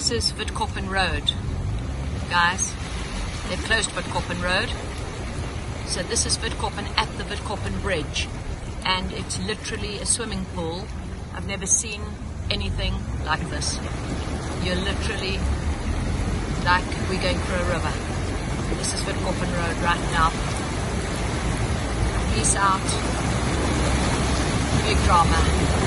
This is Witkoppen Road, guys. They've closed Witkoppen Road. So this is Witkoppen at the Witkoppen Bridge. And it's literally a swimming pool. I've never seen anything like this. You're literally like we're going through a river. This is Witkoppen Road right now. Peace out. Big drama.